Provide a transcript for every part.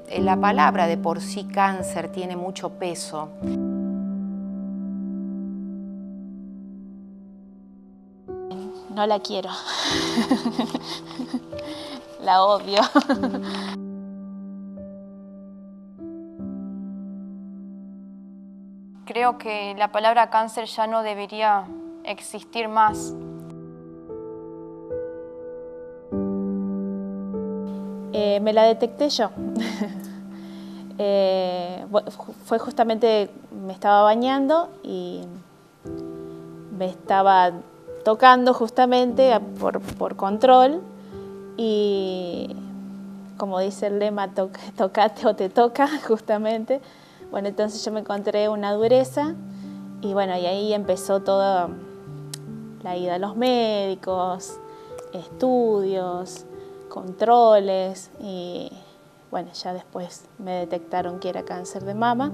la palabra de por sí cáncer tiene mucho peso. No la quiero. La odio. Creo que la palabra cáncer ya no debería existir más. Me la detecté yo. Fue justamente, me estaba bañando y me estaba tocando justamente por control y como dice el lema, tocate o te toca justamente. Bueno, entonces yo me encontré una dureza y bueno, y ahí empezó toda la ida a los médicos, estudios, controles y bueno, ya después me detectaron que era cáncer de mama.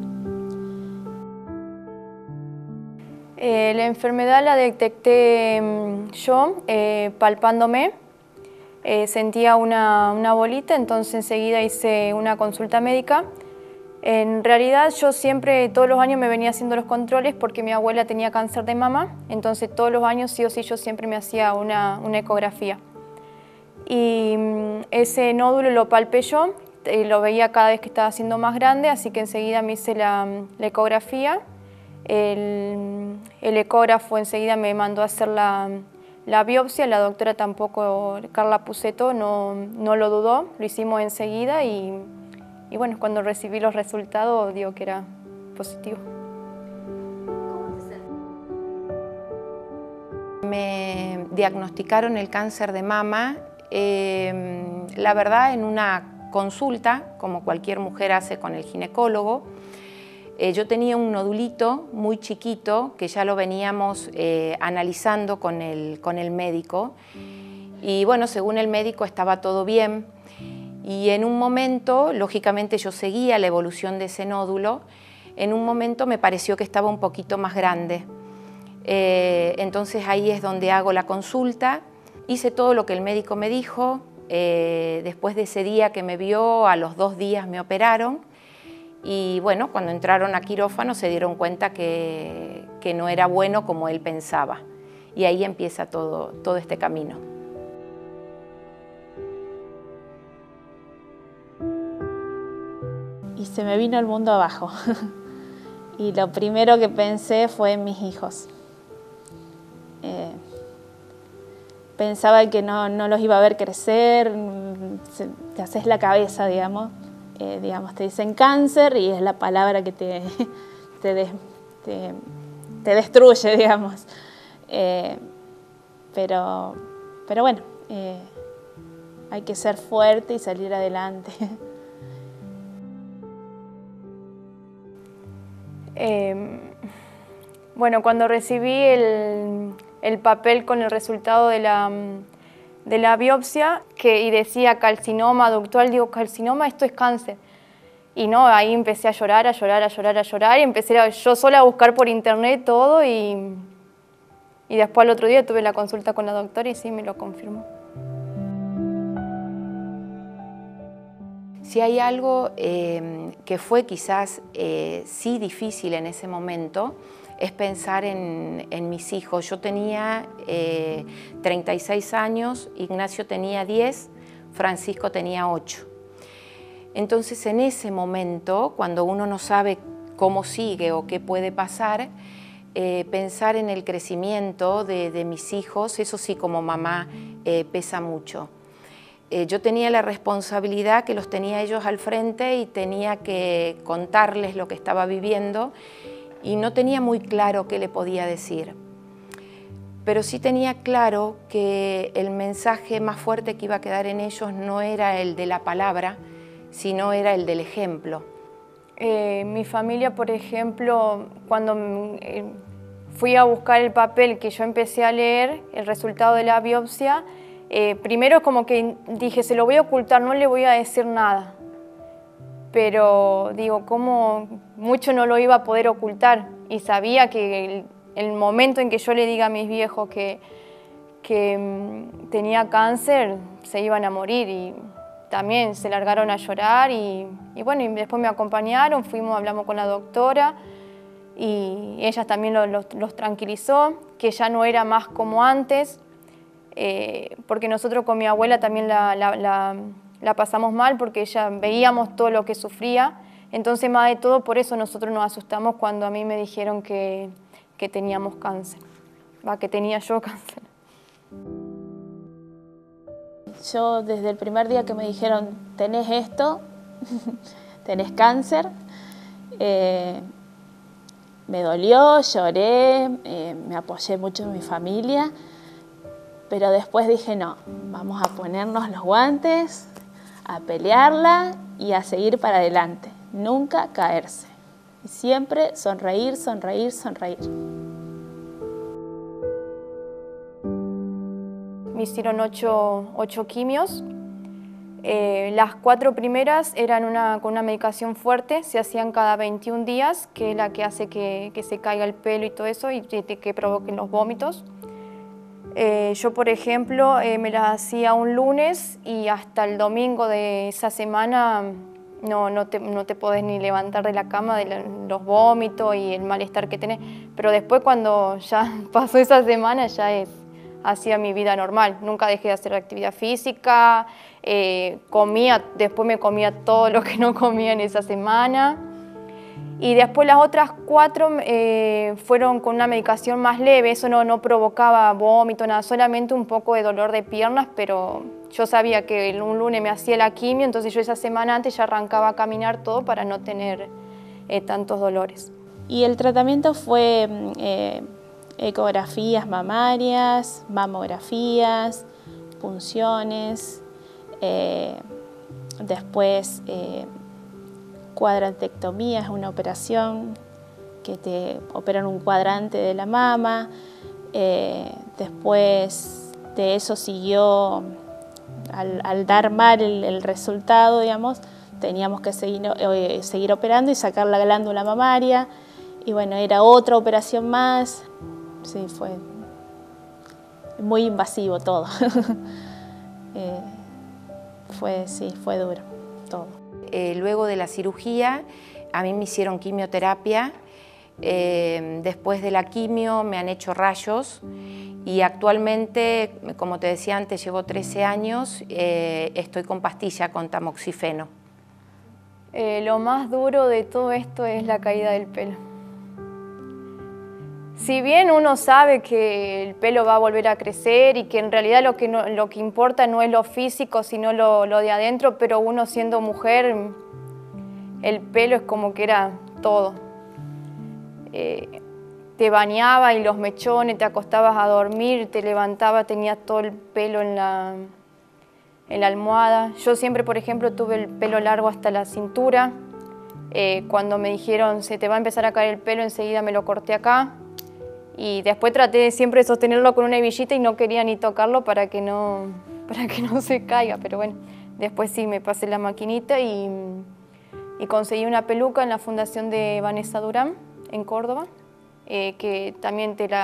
La enfermedad la detecté yo palpándome. Sentía una bolita, entonces enseguida hice una consulta médica. En realidad yo siempre, todos los años me venía haciendo los controles porque mi abuela tenía cáncer de mama, entonces todos los años sí o sí yo siempre me hacía una ecografía. Y ese nódulo lo palpé yo, lo veía cada vez que estaba siendo más grande, así que enseguida me hice la ecografía. El ecógrafo enseguida me mandó a hacer la biopsia, la doctora tampoco, Carla Puceto, no lo dudó, lo hicimos enseguida y bueno, cuando recibí los resultados digo que era positivo. Me diagnosticaron el cáncer de mama, la verdad, en una consulta, como cualquier mujer hace con el ginecólogo. Yo tenía un nodulito muy chiquito que ya lo veníamos analizando con el médico y bueno, según el médico estaba todo bien y en un momento, lógicamente yo seguía la evolución de ese nódulo, en un momento me pareció que estaba un poquito más grande. Entonces ahí es donde hago la consulta, hice todo lo que el médico me dijo, después de ese día que me vio, a los 2 días me operaron. Y bueno, cuando entraron a quirófano se dieron cuenta que no era bueno como él pensaba. Y ahí empieza todo este camino. Y se me vino el mundo abajo. Y lo primero que pensé fue en mis hijos. Pensaba que no los iba a ver crecer, te haces la cabeza, digamos. Te dicen cáncer y es la palabra que te destruye, digamos. Pero bueno, hay que ser fuerte y salir adelante. Bueno, cuando recibí el papel con el resultado de la biopsia y decía carcinoma ductal, digo, carcinoma, esto es cáncer. Y no, ahí empecé a llorar y empecé yo sola a buscar por internet todo y después al otro día tuve la consulta con la doctora y sí me lo confirmó. Si hay algo que fue quizás sí difícil en ese momento, es pensar en mis hijos. Yo tenía 36 años, Ignacio tenía 10, Francisco tenía 8. Entonces en ese momento, cuando uno no sabe cómo sigue o qué puede pasar, pensar en el crecimiento de mis hijos, eso sí como mamá pesa mucho. Yo tenía la responsabilidad que los tenía ellos al frente y tenía que contarles lo que estaba viviendo y no tenía muy claro qué le podía decir. Pero sí tenía claro que el mensaje más fuerte que iba a quedar en ellos no era el de la palabra, sino era el del ejemplo. Mi familia, por ejemplo, cuando fui a buscar el papel que yo empecé a leer, el resultado de la biopsia, primero como que dije, se lo voy a ocultar, no le voy a decir nada. Pero digo, ¿cómo mucho no lo iba a poder ocultar? Y sabía que el momento en que yo le diga a mis viejos que tenía cáncer, se iban a morir y también se largaron a llorar y bueno, y después me acompañaron, hablamos con la doctora y ella también los tranquilizó, que ya no era más como antes, porque nosotros con mi abuela también la pasamos mal porque ella veíamos todo lo que sufría, entonces más de todo por eso nosotros nos asustamos cuando a mí me dijeron que teníamos cáncer, que tenía yo cáncer. Yo desde el primer día que me dijeron, tenés esto, tenés cáncer, me dolió, lloré, me apoyé mucho en mi familia, pero después dije, no, vamos a ponernos los guantes, a pelearla y a seguir para adelante, nunca caerse. Y siempre sonreír, sonreír, sonreír. Me hicieron 8 quimios. Las 4 primeras eran con una medicación fuerte, se hacían cada 21 días, que es la que hace que se caiga el pelo y todo eso y que provoquen los vómitos. Yo, por ejemplo, me las hacía un lunes y hasta el domingo de esa semana no te podés ni levantar de la cama de los vómitos y el malestar que tenés. Pero después, cuando ya pasó esa semana, hacía mi vida normal. Nunca dejé de hacer actividad física, después me comía todo lo que no comía en esa semana. Y después las otras 4 fueron con una medicación más leve, eso no provocaba vómito, nada, solamente un poco de dolor de piernas, pero yo sabía que un lunes me hacía la quimio, entonces yo esa semana antes ya arrancaba a caminar todo para no tener tantos dolores. Y el tratamiento fue ecografías mamarias, mamografías, punciones, después cuadrantectomía, es una operación que te operan un cuadrante de la mama. Después de eso siguió, al dar mal el resultado, digamos, teníamos que seguir operando y sacar la glándula mamaria. Y bueno, era otra operación más. Sí, fue muy invasivo todo. Fue duro todo. Luego de la cirugía, a mí me hicieron quimioterapia. Después de la quimio me han hecho rayos y actualmente, como te decía antes, llevo 13 años, estoy con pastilla con tamoxifeno. Lo más duro de todo esto es la caída del pelo. Si bien uno sabe que el pelo va a volver a crecer y que en realidad lo que importa no es lo físico, sino lo de adentro, pero uno siendo mujer, el pelo es como que era todo. Te bañaba y los mechones, te acostabas a dormir, te levantabas, tenías todo el pelo en la almohada. Yo siempre, por ejemplo, tuve el pelo largo hasta la cintura. Cuando me dijeron, se te va a empezar a caer el pelo, enseguida me lo corté acá. Y después traté siempre de sostenerlo con una hebillita y no quería ni tocarlo para que no se caiga. Pero bueno, después sí me pasé la maquinita y conseguí una peluca en la fundación de Vanessa Durán, en Córdoba, que también te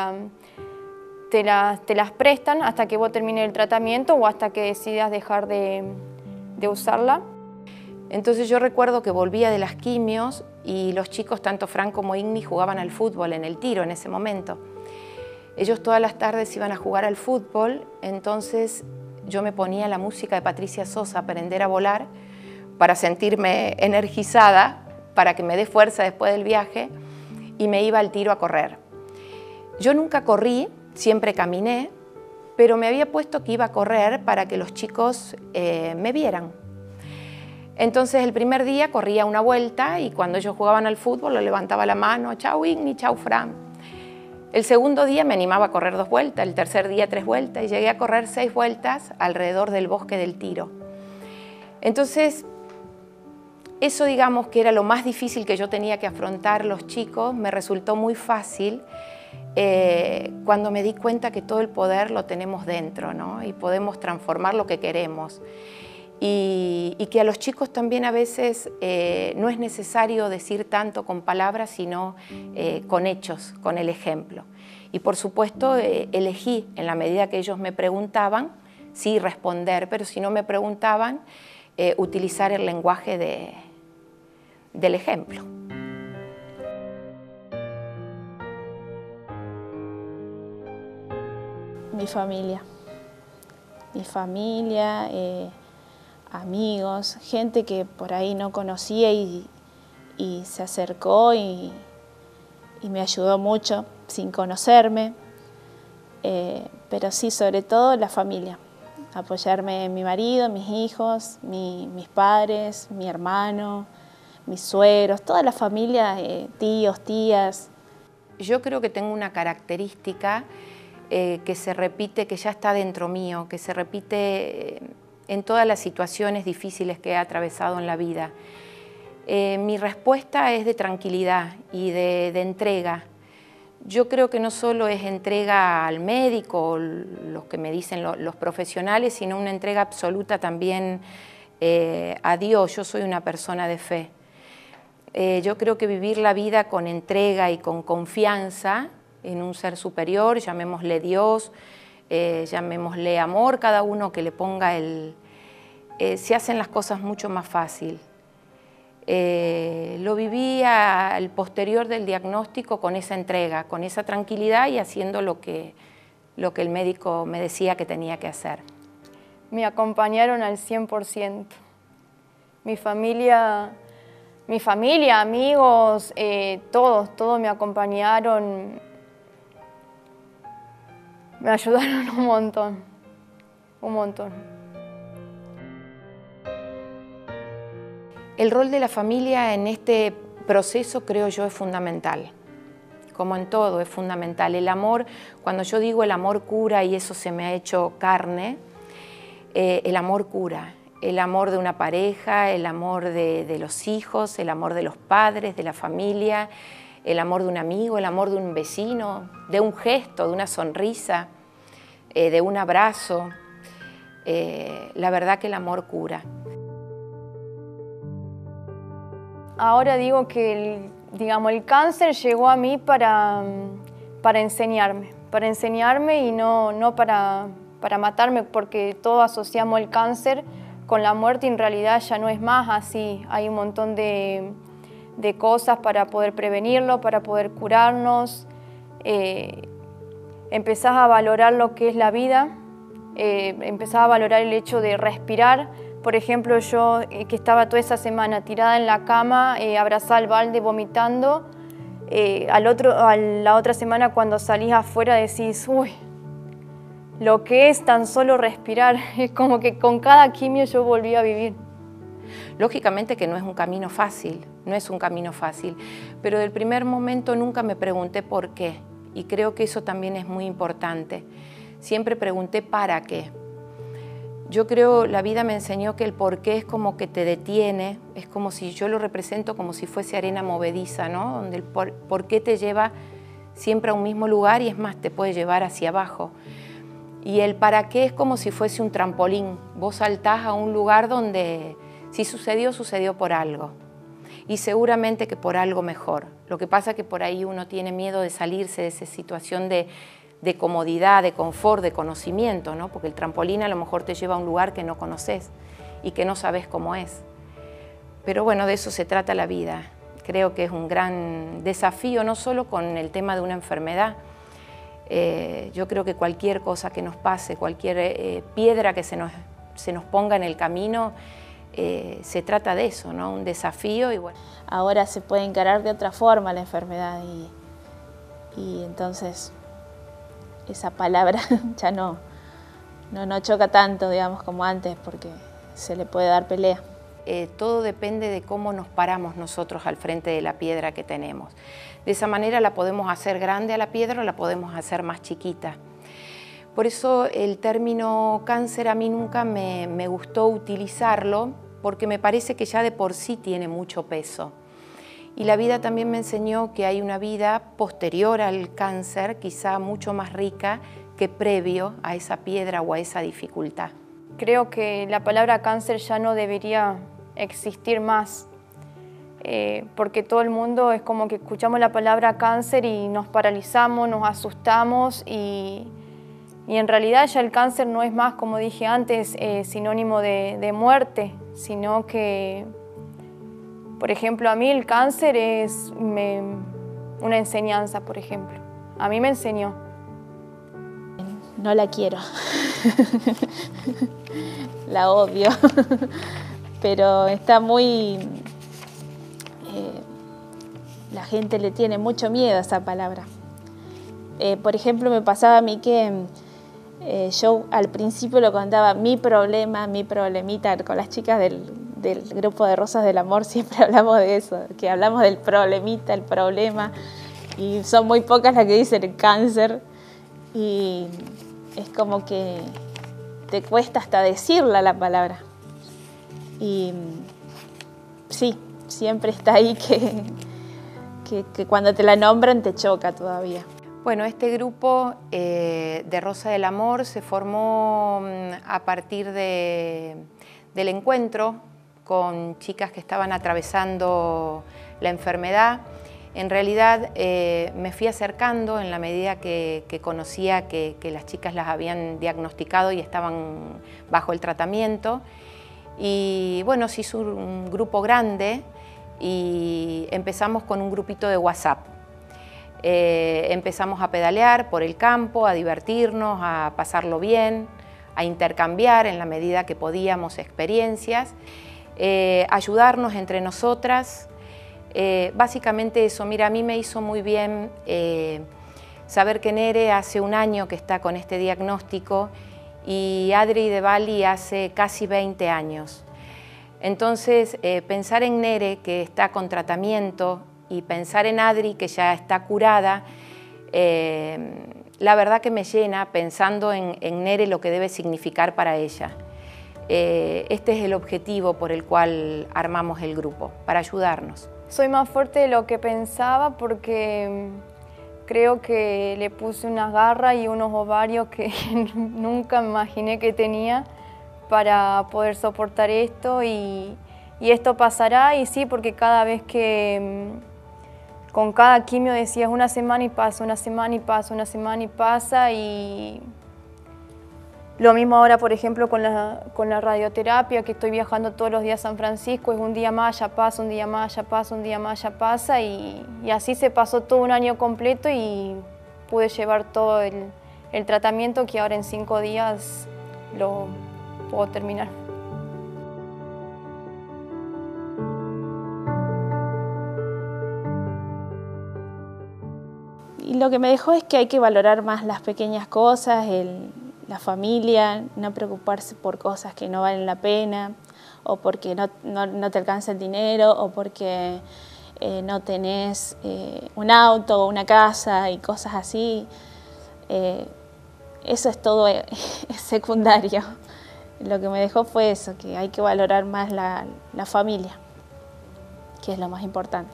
las prestan hasta que vos termines el tratamiento o hasta que decidas dejar de usarla. Entonces yo recuerdo que volvía de las quimios y los chicos, tanto Fran como Igni, jugaban al fútbol en el tiro en ese momento. Ellos todas las tardes iban a jugar al fútbol, entonces yo me ponía la música de Patricia Sosa, Aprender a volar, para sentirme energizada, para que me dé fuerza después del viaje, y me iba al tiro a correr. Yo nunca corrí, siempre caminé, pero me había puesto que iba a correr para que los chicos me vieran. Entonces el primer día corría una vuelta y cuando ellos jugaban al fútbol lo levantaba la mano, chau Igni, chau Fran. El segundo día me animaba a correr 2 vueltas, el tercer día 3 vueltas y llegué a correr 6 vueltas alrededor del bosque del Tiro. Entonces, eso digamos que era lo más difícil que yo tenía que afrontar los chicos, me resultó muy fácil cuando me di cuenta que todo el poder lo tenemos dentro, ¿no? Y podemos transformar lo que queremos. Y que a los chicos también a veces no es necesario decir tanto con palabras, sino con hechos, con el ejemplo. Y por supuesto elegí, en la medida que ellos me preguntaban, sí responder, pero si no me preguntaban, utilizar el lenguaje del ejemplo. Mi familia, amigos, gente que por ahí no conocía y se acercó y me ayudó mucho sin conocerme, pero sí, sobre todo la familia, apoyarme en mi marido, mis hijos, mis padres, mi hermano, mis suegros, toda la familia, tíos, tías. Yo creo que tengo una característica que se repite, que ya está dentro mío, que se repite en todas las situaciones difíciles que he atravesado en la vida. Mi respuesta es de tranquilidad y de entrega. Yo creo que no solo es entrega al médico, los que me dicen los profesionales, sino una entrega absoluta también a Dios. Yo soy una persona de fe. Yo creo que vivir la vida con entrega y con confianza en un ser superior, llamémosle Dios, llamémosle amor, cada uno que le ponga se hacen las cosas mucho más fácil. Lo viví al posterior del diagnóstico con esa entrega, con esa tranquilidad y haciendo lo que el médico me decía que tenía que hacer. Me acompañaron al 100%. Mi familia, amigos, todos me acompañaron. Me ayudaron un montón. El rol de la familia en este proceso, creo yo, es fundamental. Como en todo, es fundamental. El amor, cuando yo digo el amor cura y eso se me ha hecho carne, el amor cura. El amor de una pareja, el amor de los hijos, el amor de los padres, de la familia, el amor de un amigo, el amor de un vecino, de un gesto, de una sonrisa, de un abrazo. La verdad que el amor cura. Ahora digo que el cáncer llegó a mí para enseñarme y no para matarme, porque todos asociamos el cáncer con la muerte y en realidad ya no es más así. Hay un montón de cosas para poder prevenirlo, para poder curarnos. Empezás a valorar lo que es la vida, empezás a valorar el hecho de respirar. Por ejemplo, yo que estaba toda esa semana tirada en la cama, abrazada al balde, vomitando, la otra semana cuando salís afuera decís, uy, lo que es tan solo respirar. Es como que con cada quimio yo volví a vivir. Lógicamente que no es un camino fácil, pero del primer momento nunca me pregunté por qué, y creo que eso también es muy importante. Siempre pregunté para qué. Yo creo, la vida me enseñó que el por qué es como que te detiene, es como si yo lo represento como si fuese arena movediza, ¿no? Donde el por qué te lleva siempre a un mismo lugar y es más, te puede llevar hacia abajo. Y el para qué es como si fuese un trampolín. Vos saltás a un lugar donde si sucedió, sucedió por algo. Y seguramente que por algo mejor. Lo que pasa es que por ahí uno tiene miedo de salirse de esa situación de comodidad, de confort, de conocimiento, ¿no? Porque el trampolín a lo mejor te lleva a un lugar que no conoces y que no sabes cómo es. Pero bueno, de eso se trata la vida. Creo que es un gran desafío, no solo con el tema de una enfermedad. Yo creo que cualquier cosa que nos pase, cualquier piedra que se nos ponga en el camino, se trata de eso, ¿no? Un desafío y bueno. Ahora se puede encarar de otra forma la enfermedad y entonces esa palabra ya no choca tanto, digamos, como antes, porque se le puede dar pelea. Todo depende de cómo nos paramos nosotros al frente de la piedra que tenemos. De esa manera la podemos hacer grande a la piedra o la podemos hacer más chiquita. Por eso el término cáncer a mí nunca me gustó utilizarlo, porque me parece que ya de por sí tiene mucho peso. Y la vida también me enseñó que hay una vida posterior al cáncer, quizá mucho más rica que previo a esa piedra o a esa dificultad. Creo que la palabra cáncer ya no debería existir más, porque todo el mundo es como que escuchamos la palabra cáncer y nos paralizamos, nos asustamos y en realidad ya el cáncer no es más, como dije antes, sinónimo de muerte, sino que, por ejemplo, a mí el cáncer es una enseñanza, por ejemplo. A mí me enseñó. No la quiero, la odio, pero está muy... la gente le tiene mucho miedo a esa palabra. Por ejemplo, me pasaba a mí que yo al principio lo contaba mi problema, mi problemita, con las chicas del grupo de Rosas del Amor siempre hablamos de eso, que hablamos del problemita, el problema, y son muy pocas las que dicen el cáncer, y es como que te cuesta hasta decirla la palabra. Y sí, siempre está ahí que cuando te la nombran te choca todavía. Bueno, este grupo de Rosa del Amor se formó a partir del encuentro con chicas que estaban atravesando la enfermedad. En realidad me fui acercando en la medida que conocía que las chicas las habían diagnosticado y estaban bajo el tratamiento. Y bueno, se hizo un grupo grande y empezamos con un grupito de WhatsApp. Empezamos a pedalear por el campo, a divertirnos, a pasarlo bien, a intercambiar en la medida que podíamos experiencias, ayudarnos entre nosotras. Básicamente eso. Mira, a mí me hizo muy bien saber que Nere hace un año que está con este diagnóstico y Adri de Bali hace casi 20 años. Entonces, pensar en Nere, que está con tratamiento, y pensar en Adri, que ya está curada, la verdad que me llena pensando en Nere lo que debe significar para ella. Este es el objetivo por el cual armamos el grupo, para ayudarnos. Soy más fuerte de lo que pensaba porque creo que le puse unas garras y unos ovarios que nunca me imaginé que tenía para poder soportar esto y esto pasará. Y sí, porque cada vez que con cada quimio decías una semana y pasa, una semana y pasa, una semana y pasa, y lo mismo ahora, por ejemplo, con la radioterapia, que estoy viajando todos los días a San Francisco, es un día más, ya pasa, un día más, ya pasa, un día más, ya pasa, y así se pasó todo un año completo y pude llevar todo el tratamiento que ahora en 5 días lo puedo terminar. Y lo que me dejó es que hay que valorar más las pequeñas cosas, la familia, no preocuparse por cosas que no valen la pena, o porque no te alcanza el dinero, o porque no tenés un auto o una casa y cosas así. Eso es todo es secundario. Lo que me dejó fue eso, que hay que valorar más la familia, que es lo más importante.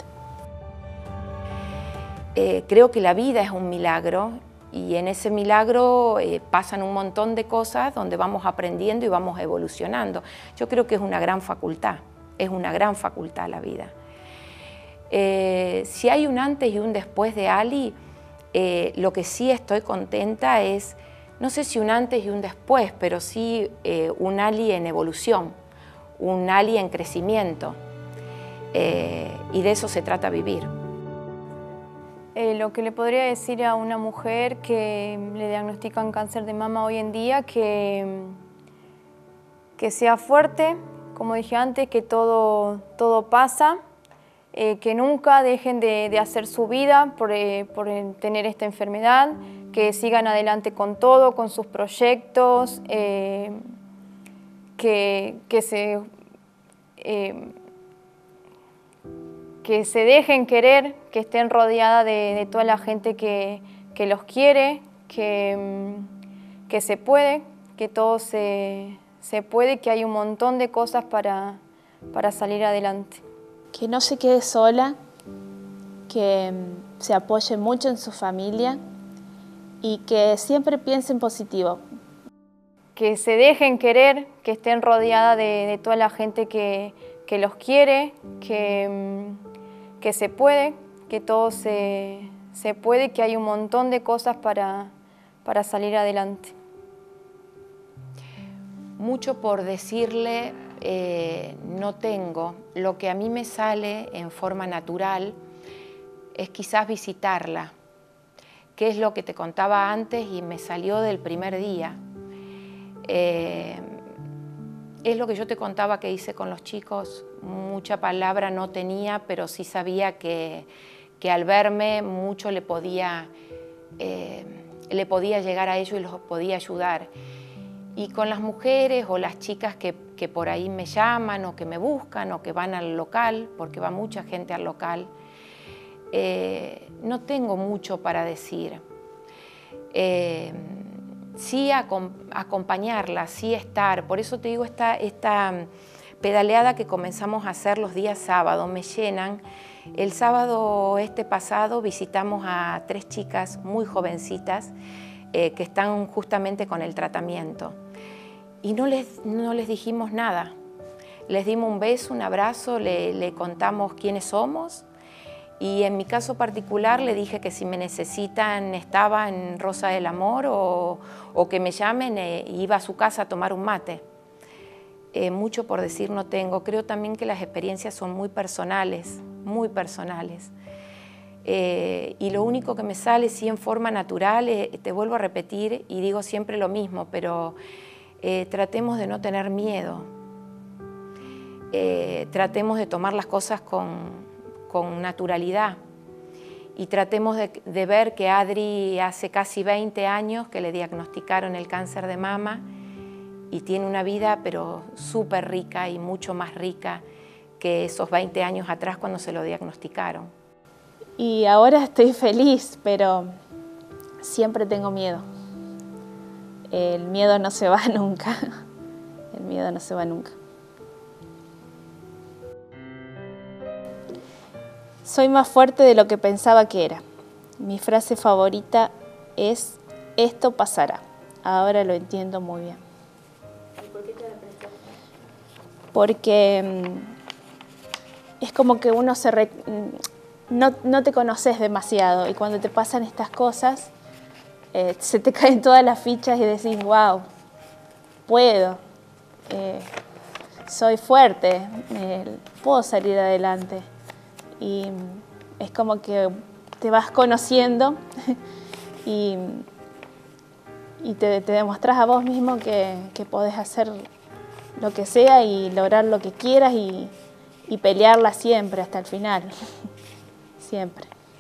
Creo que la vida es un milagro y en ese milagro pasan un montón de cosas donde vamos aprendiendo y vamos evolucionando. Yo creo que es una gran facultad la vida. Si hay un antes y un después de Ali, lo que sí estoy contenta es, no sé si un antes y un después, pero sí un Ali en evolución, un Ali en crecimiento, y de eso se trata vivir. Lo que le podría decir a una mujer que le diagnostican cáncer de mama hoy en día, que sea fuerte, como dije antes, que todo pasa, que nunca dejen de hacer su vida por tener esta enfermedad, que sigan adelante con todo, con sus proyectos, que se dejen querer, que estén rodeadas de toda la gente que los quiere, que se puede, que todo se puede, que hay un montón de cosas para salir adelante. Que no se quede sola, que se apoye mucho en su familia y que siempre piense en positivo. Que se dejen querer, que estén rodeadas de toda la gente que los quiere, que se puede, que todo se puede, que hay un montón de cosas para salir adelante. Mucho por decirle no tengo. Lo que a mí me sale en forma natural es quizás visitarla, que es lo que te contaba antes y me salió del primer día. Es lo que yo te contaba que hice con los chicos. Mucha palabra no tenía, pero sí sabía que al verme mucho le podía llegar a ellos y los podía ayudar. Y con las mujeres o las chicas que por ahí me llaman o que me buscan o que van al local, porque va mucha gente al local, no tengo mucho para decir. Sí acompañarla, sí estar. Por eso te digo, esta pedaleada que comenzamos a hacer los días sábados me llenan. El sábado pasado visitamos a 3 chicas muy jovencitas que están justamente con el tratamiento. Y no les dijimos nada. Les dimos un beso, un abrazo, le contamos quiénes somos. Y en mi caso particular le dije que si me necesitan estaba en Rosa del Amor o que me llamen, iba a su casa a tomar un mate. Mucho por decir no tengo. Creo también que las experiencias son muy personales, muy personales. Y lo único que me sale, sí, en forma natural, te vuelvo a repetir y digo siempre lo mismo, pero tratemos de no tener miedo. Tratemos de tomar las cosas con naturalidad y tratemos de ver que Adri hace casi 20 años que le diagnosticaron el cáncer de mama y tiene una vida pero súper rica y mucho más rica que esos 20 años atrás cuando se lo diagnosticaron. Y ahora estoy feliz, pero siempre tengo miedo. El miedo no se va nunca. El miedo no se va nunca. Soy más fuerte de lo que pensaba que era. Mi frase favorita es: esto pasará. Ahora lo entiendo muy bien. ¿Y por qué te la prestó? Porque es como que uno no te conoces demasiado y cuando te pasan estas cosas se te caen todas las fichas y decís, wow, puedo, soy fuerte, puedo salir adelante. Y es como que te vas conociendo y te demostrás a vos mismo que podés hacer lo que sea y lograr lo que quieras y pelearla siempre hasta el final, siempre.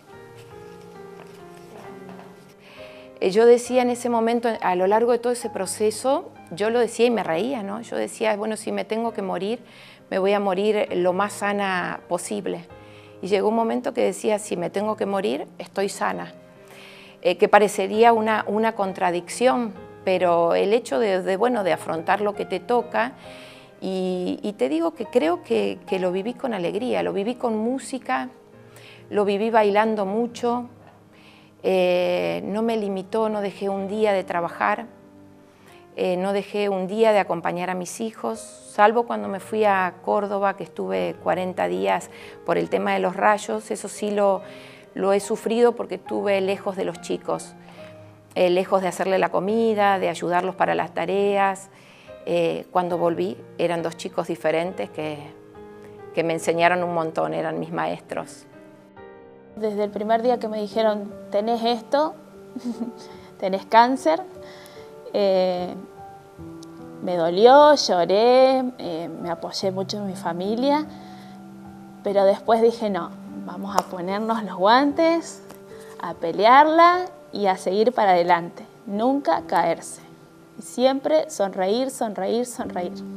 Yo decía en ese momento, a lo largo de todo ese proceso, yo lo decía y me reía, ¿no? Yo decía, bueno, si me tengo que morir, me voy a morir lo más sana posible. Y llegó un momento que decía, si me tengo que morir, estoy sana. Que parecería una contradicción, pero el hecho de afrontar lo que te toca, y te digo que creo que lo viví con alegría, lo viví con música, lo viví bailando mucho, no me limitó, no dejé un día de trabajar, no dejé un día de acompañar a mis hijos, salvo cuando me fui a Córdoba, que estuve 40 días por el tema de los rayos. Eso sí lo he sufrido porque estuve lejos de los chicos, lejos de hacerle la comida, de ayudarlos para las tareas. Cuando volví eran 2 chicos diferentes que me enseñaron un montón, eran mis maestros. Desde el primer día que me dijeron, tenés esto, tenés cáncer, me dolió, lloré, me apoyé mucho en mi familia, pero después dije, no, vamos a ponernos los guantes, a pelearla y a seguir para adelante, nunca caerse. Y siempre sonreír, sonreír, sonreír.